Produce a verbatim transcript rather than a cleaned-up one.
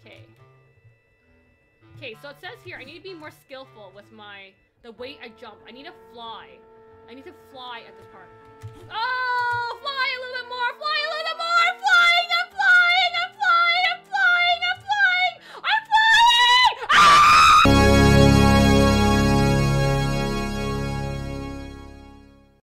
Okay. Okay, so it says here, I need to be more skillful with my, the weight I jump. I need to fly. I need to fly at this part. Oh, fly, Lulu!